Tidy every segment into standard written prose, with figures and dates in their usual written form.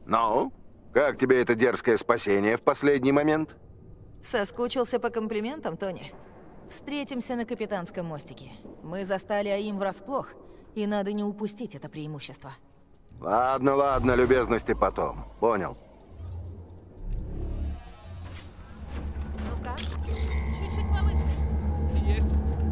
Ну, как тебе это дерзкое спасение в последний момент? Соскучился по комплиментам, Тони? Встретимся на капитанском мостике. Мы застали АИМ врасплох, и надо не упустить это преимущество. Ладно, ладно, любезности потом. Понял. Ну как? Чуть-чуть повыше. Есть.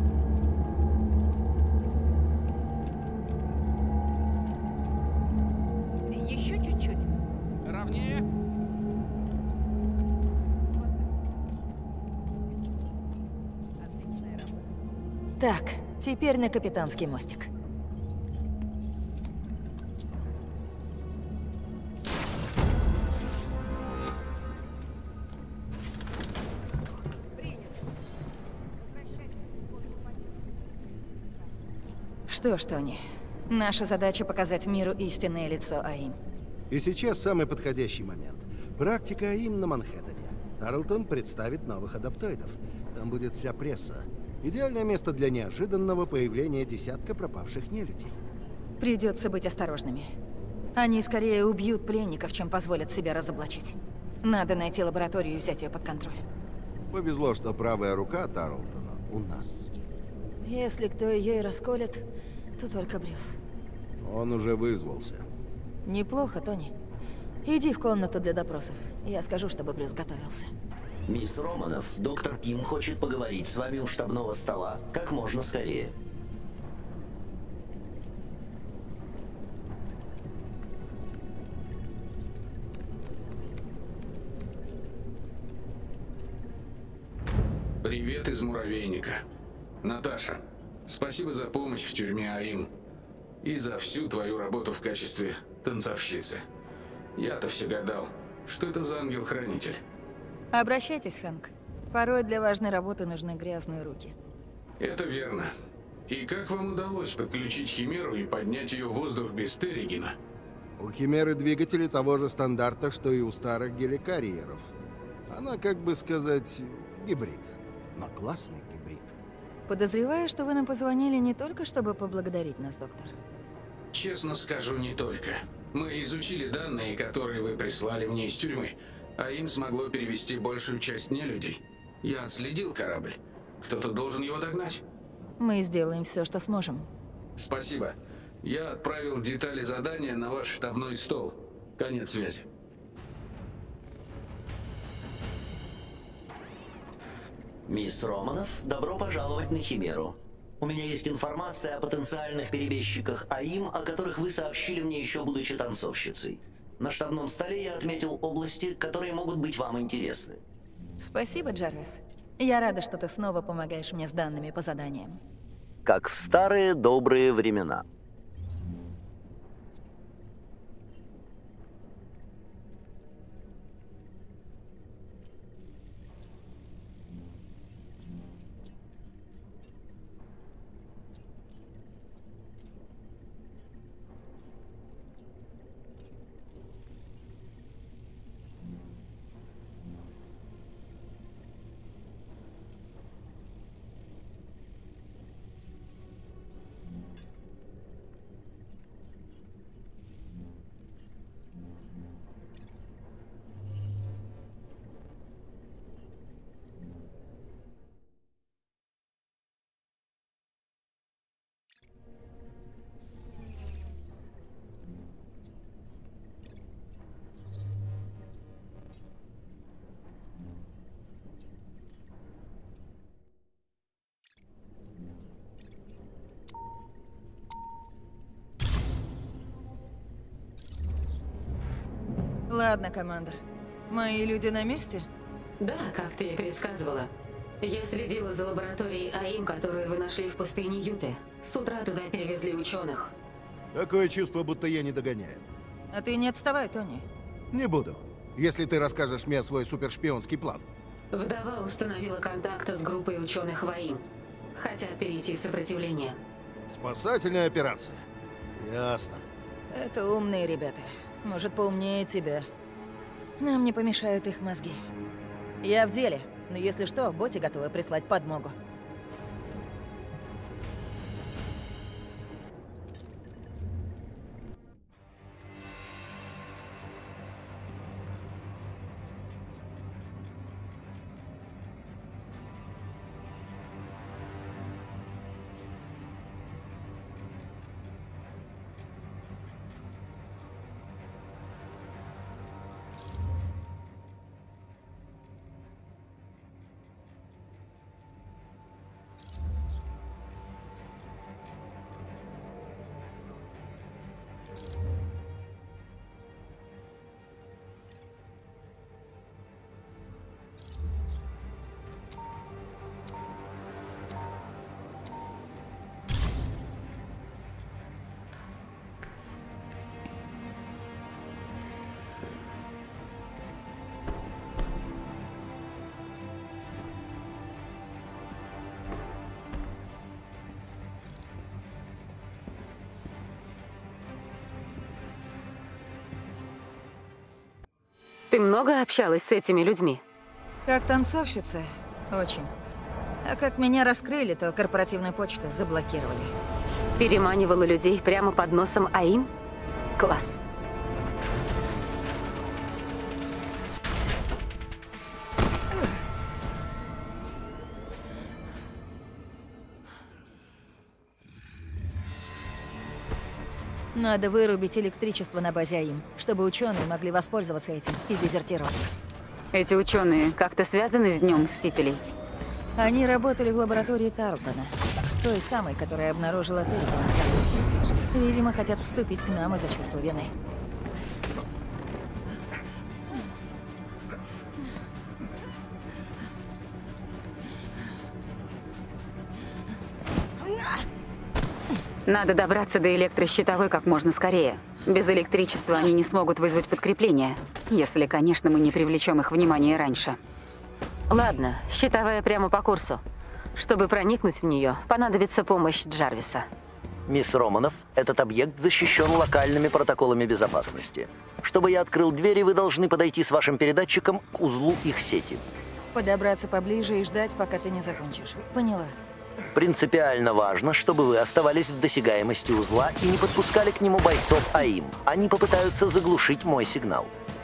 Еще чуть-чуть. Ровнее. Так, теперь на капитанский мостик. Что ж, Тони, наша задача показать миру истинное лицо АИМ. И сейчас самый подходящий момент. Практика АИМ на Манхэттене. Тарлтон представит новых адаптоидов. Там будет вся пресса. Идеальное место для неожиданного появления десятка пропавших нелюдей. Придется быть осторожными. Они скорее убьют пленников, чем позволят себя разоблачить. Надо найти лабораторию и взять ее под контроль. Повезло, что правая рука Тарлтона у нас. Если кто ее и расколет, то только Брюс. Он уже вызвался. Неплохо, Тони. Иди в комнату для допросов. Я скажу, чтобы Брюс готовился. Мисс Романов, доктор Ким хочет поговорить с вами у штабного стола. Как можно скорее. Привет из муравейника. Наташа, спасибо за помощь в тюрьме АИМ. И за всю твою работу в качестве танцовщицы. Я-то все гадал, что это за ангел-хранитель. Обращайтесь, Хэнк. Порой для важной работы нужны грязные руки. Это верно. И как вам удалось подключить Химеру и поднять ее в воздух без Терригена? У Химеры двигатели того же стандарта, что и у старых геликарьеров. Она, как бы сказать, гибрид. Но классный гибрид. Подозреваю, что вы нам позвонили не только, чтобы поблагодарить нас, доктор. Честно скажу, не только. Мы изучили данные, которые вы прислали мне из тюрьмы, а им смогло перевести большую часть нелюдей. Я отследил корабль. Кто-то должен его догнать. Мы сделаем все, что сможем. Спасибо. Я отправил детали задания на ваш штабной стол. Конец связи. Мисс Романов, добро пожаловать на Химеру. У меня есть информация о потенциальных перебежчиках АИМ, о которых вы сообщили мне еще будучи танцовщицей. На штабном столе я отметил области, которые могут быть вам интересны. Спасибо, Джарвис. Я рада, что ты снова помогаешь мне с данными по заданиям. Как в старые добрые времена. Ладно, командир. Мои люди на месте? Да, как ты и предсказывала. Я следила за лабораторией АИМ, которую вы нашли в пустыне Юты. С утра туда перевезли ученых. Такое чувство, будто я не догоняю. А ты не отставай, Тони. Не буду. Если ты расскажешь мне свой супершпионский план. Вдова установила контакт с группой ученых в АИМ. Хотят перейти в сопротивление. Спасательная операция. Ясно. Это умные ребята. Может, поумнее тебя. Нам не помешают их мозги. Я в деле, но если что, боти готовы прислать подмогу. Ты много общалась с этими людьми? Как танцовщица? Очень. А как меня раскрыли, то корпоративную почту заблокировали. Переманивала людей прямо под носом АИМ? Класс. Надо вырубить электричество на базе АИМ, чтобы ученые могли воспользоваться этим и дезертировать. Эти ученые как-то связаны с Днем Мстителей? Они работали в лаборатории Тарлтона, той самой, которая обнаружила Тарлтона. Видимо, хотят вступить к нам из-за чувства вины. Надо добраться до электрощитовой как можно скорее. Без электричества они не смогут вызвать подкрепление, если, конечно, мы не привлечем их внимание раньше. Ладно, щитовая прямо по курсу. Чтобы проникнуть в нее, понадобится помощь Джарвиса. Мисс Романов, этот объект защищен локальными протоколами безопасности. Чтобы я открыл двери, вы должны подойти с вашим передатчиком к узлу их сети. Подобраться поближе и ждать, пока ты не закончишь. Поняла. Принципиально важно, чтобы вы оставались в досягаемости узла и не подпускали к нему бойцов АИМ. Они попытаются заглушить мой сигнал.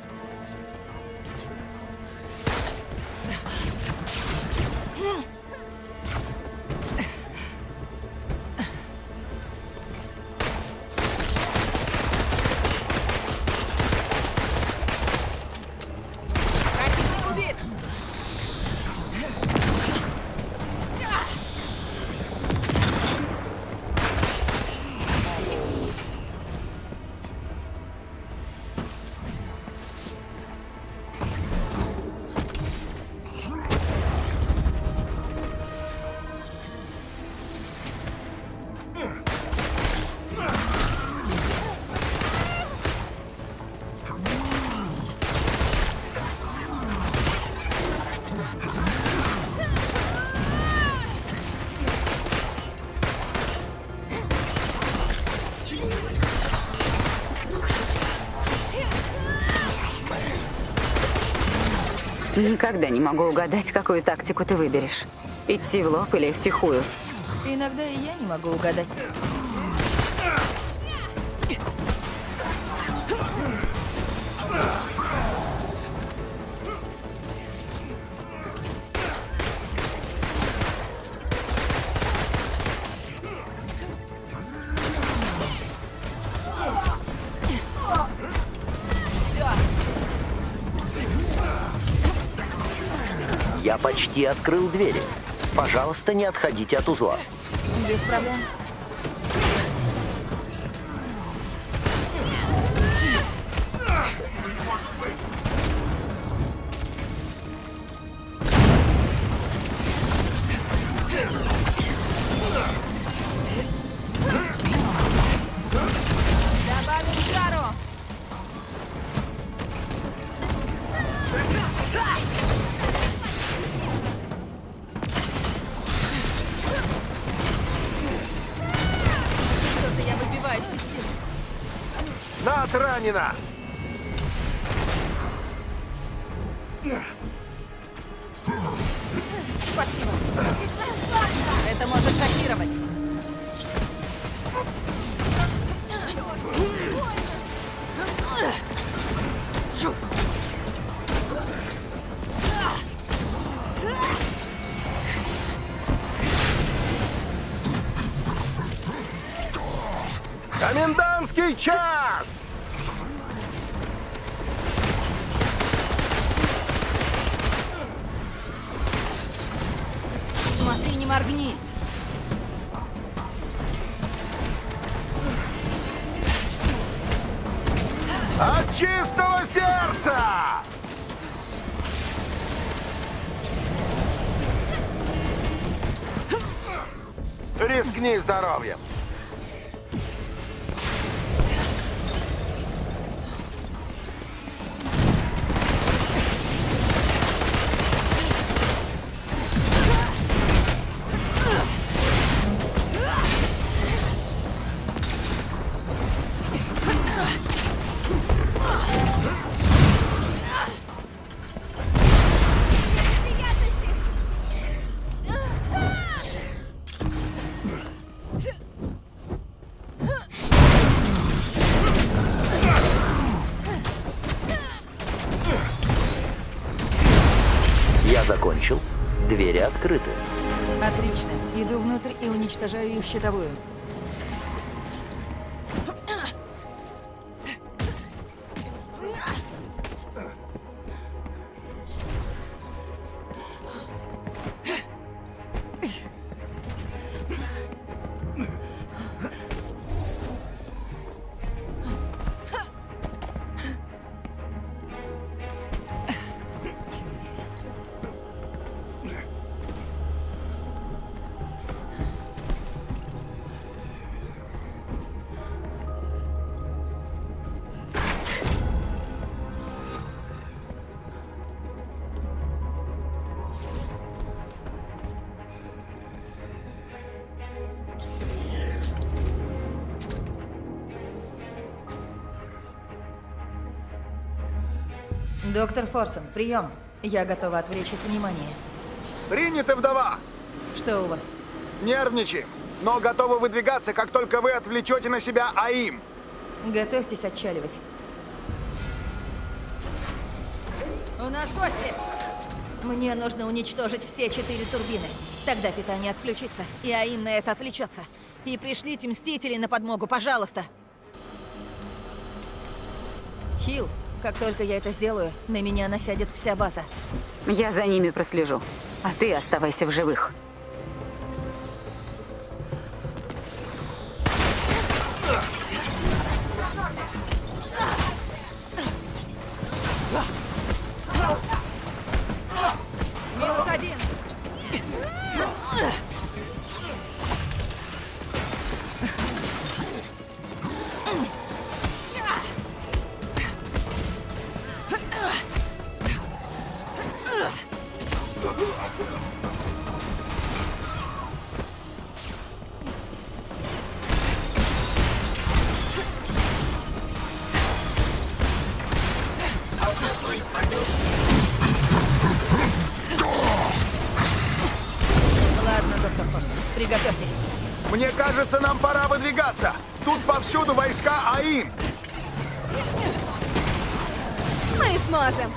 Никогда не могу угадать, какую тактику ты выберешь. Идти в лоб или втихую. Иногда и я не могу угадать. Я почти открыл двери. Пожалуйста, не отходите от узла. Без проблем. Добавим жару! Что-то я выбиваюсь из сил. Над ранена! Спасибо. Это может шокировать. Комендантский час! Смотри, не моргни. От чистого сердца! Рискни здоровьем. Закончил. Двери открыты. Отлично. Иду внутрь и уничтожаю их щитовую. Доктор Форсон, прием. Я готова отвлечь их внимание. Принято, вдова! Что у вас? Нервничаем, но готовы выдвигаться, как только вы отвлечете на себя АИМ. Готовьтесь отчаливать. У нас гости! Мне нужно уничтожить все 4 турбины. Тогда питание отключится, и АИМ на это отвлечется. И пришлите Мстителей на подмогу, пожалуйста. Хилл, как только я это сделаю, на меня насядет вся база. Я за ними прослежу. А ты оставайся в живых. -1. Ладно, доктор Форсон, приготовьтесь. Мне кажется, нам пора выдвигаться. Тут повсюду войска АИМ. Мы сможем.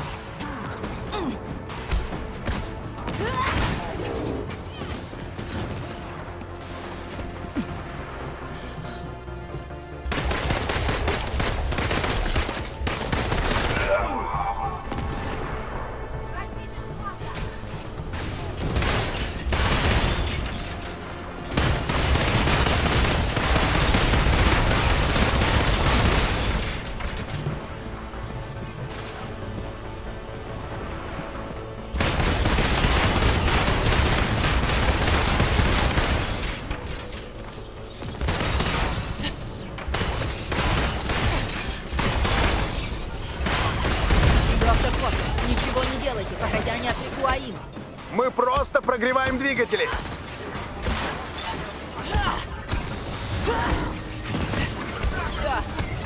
Доктор Форсон, ничего не делайте, пока я не отвлеку АИМ. Мы просто прогреваем двигатели. Все.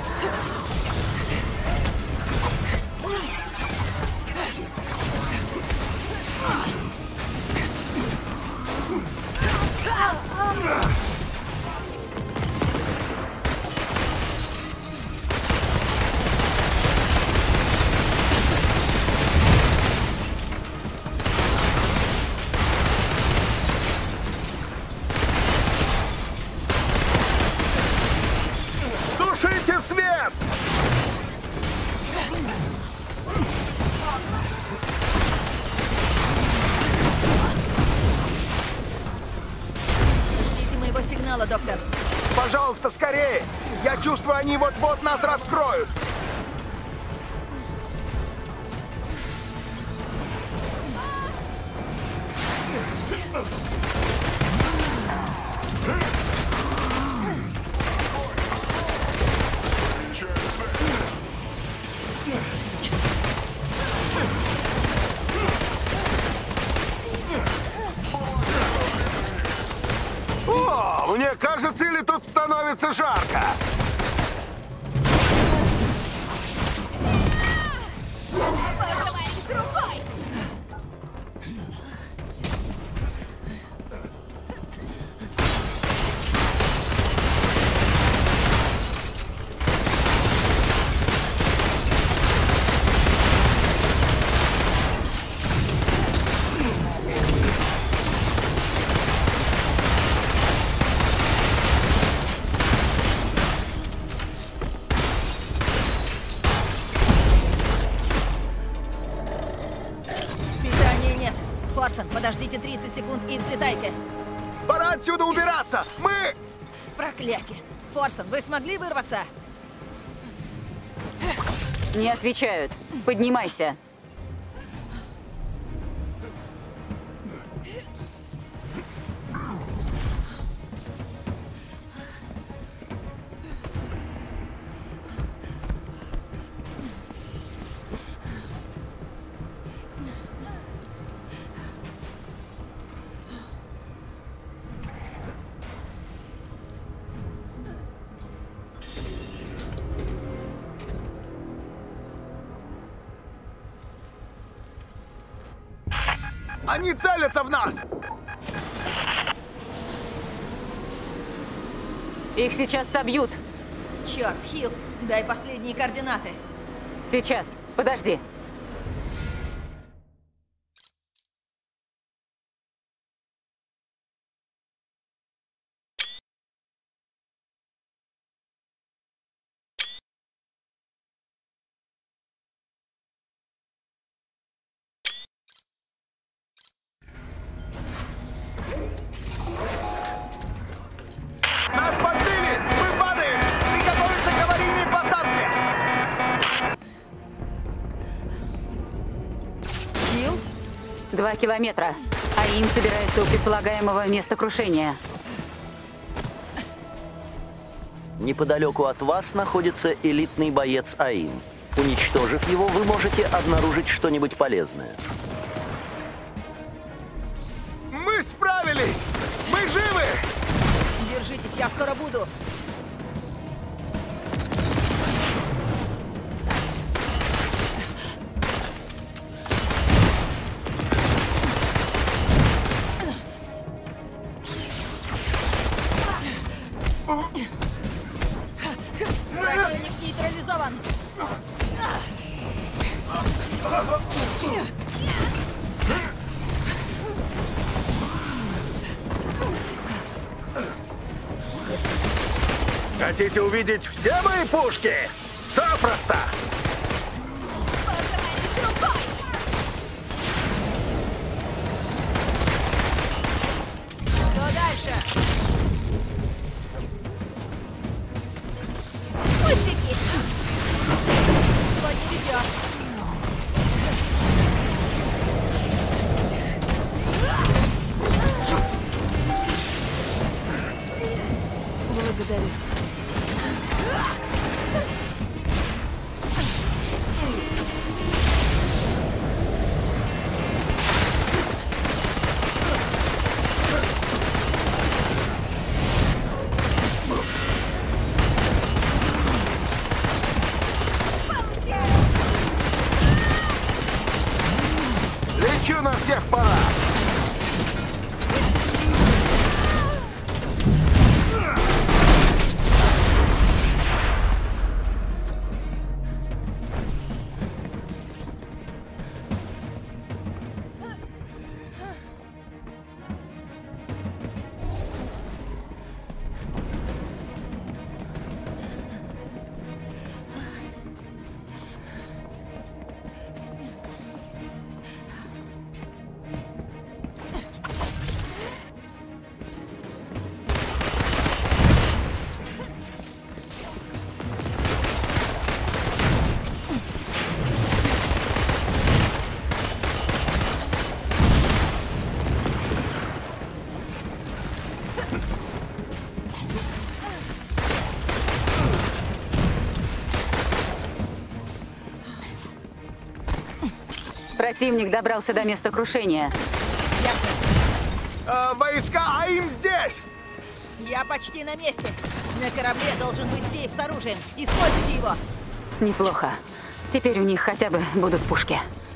Тушите свет! Ждите моего сигнала, доктор. Пожалуйста, скорее! Я чувствую, они вот-вот нас раскроют. О, мне кажется, или тут становится жарко. Форсон, подождите 30 секунд и взлетайте. Пора отсюда убираться! Мы... Проклятие! Форсон, вы смогли вырваться? Не отвечают. Поднимайся. Они целятся в нас! Их сейчас собьют. Черт, Хилл, дай последние координаты. Сейчас. Подожди. Нас подбили! Мы падаем! Приготовиться к аварийной посадке! Хилл? 2 километра. АИМ собирается у предполагаемого места крушения. Неподалеку от вас находится элитный боец АИМ. Уничтожив его, вы можете обнаружить что-нибудь полезное. Мы справились! Мы живы! Держитесь, я скоро буду. Противник нейтрализован. Хотите увидеть все мои пушки? Запросто! Что дальше? Пустяки! Сегодня везет. Благодарю. Лечу на всех парах! Противник добрался до места крушения. Войска АИМ здесь! Я почти на месте. На корабле должен быть сейф с оружием. Используйте его. Неплохо. Теперь у них хотя бы будут пушки.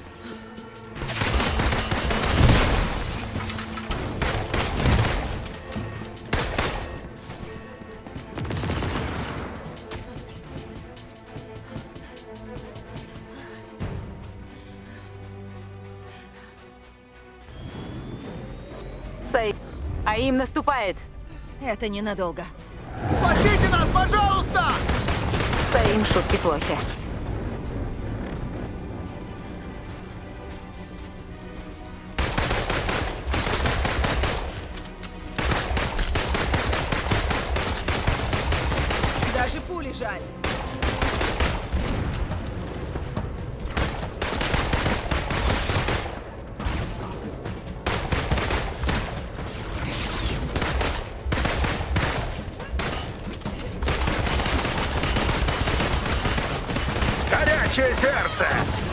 АИМ наступает. Это ненадолго. Спасите нас, пожалуйста! С АИМ шутки плохи. Горячее сердце!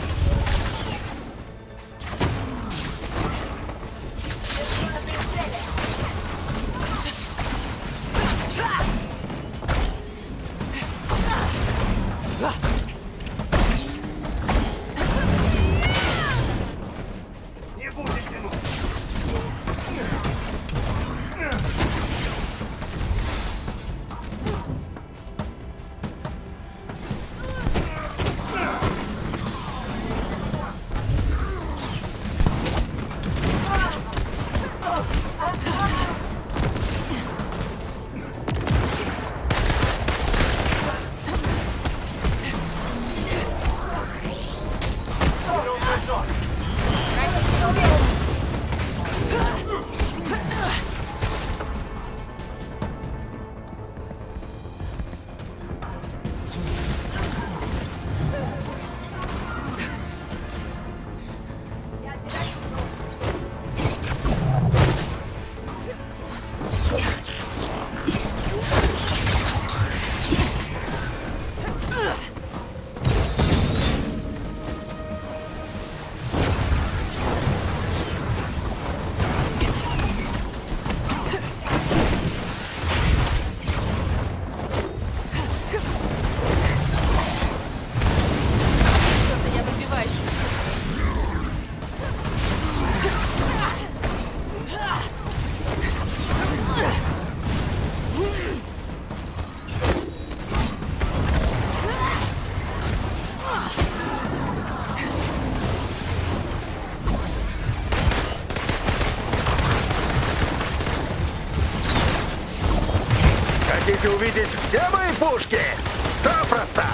Хотите увидеть все мои пушки? Запросто!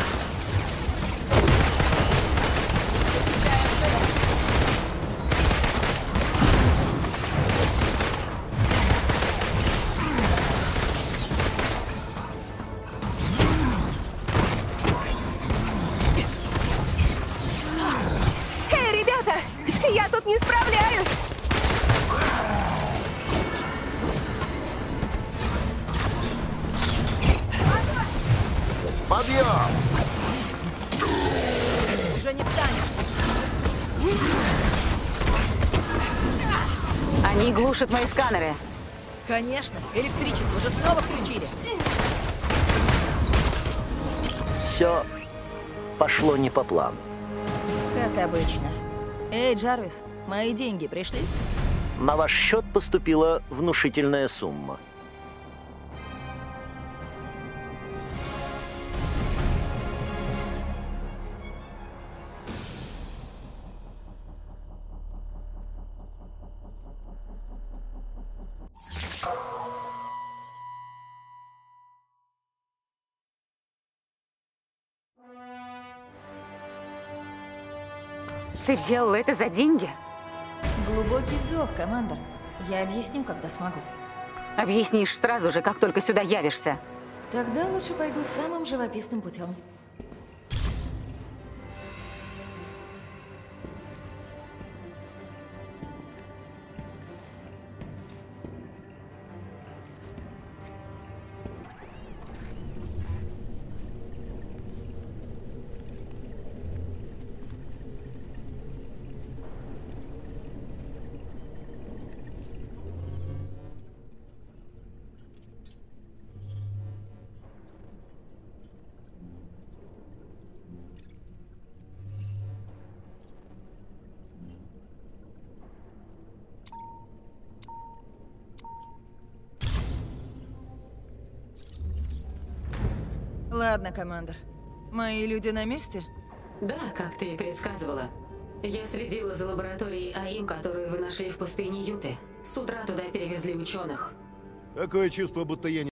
Эй, ребята! Я тут не справляюсь! Подъем! Уже не встанет. Они глушат мои сканеры. Конечно, электричество же снова включили. Все пошло не по плану. Как обычно. Эй, Джарвис, мои деньги пришли? На ваш счет поступила внушительная сумма. Ты делал это за деньги? Глубокий вдох, командор. Я объясню, когда смогу. Объяснишь сразу же, как только сюда явишься. Тогда лучше пойду самым живописным путем. Ладно, командор. Мои люди на месте? Да, как ты и предсказывала. Я следила за лабораторией АИМ, которую вы нашли в пустыне Юты. С утра туда перевезли ученых. Такое чувство, будто я не